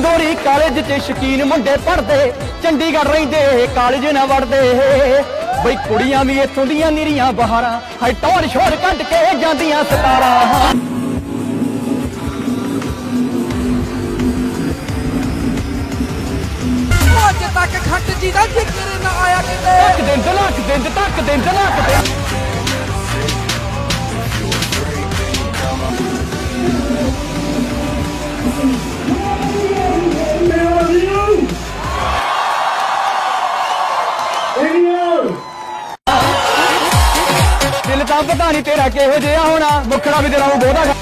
Gangori college च शकीन मुंडे पढ़दे, Chandigarh रहिंदे college ना वड़दे। बई कुड़ियां भी इत्थों दियां निरियां बहारां, हाय टौर शोर कट के जांदियां सतारां। अज तक खट जी दा जिक्र ना आया किते। तक दिन तक दिन तक दिन तक दिन। दिल तां पता नहीं तेरा किहो जिहा होना, मुखड़ा भी तेरा बहुता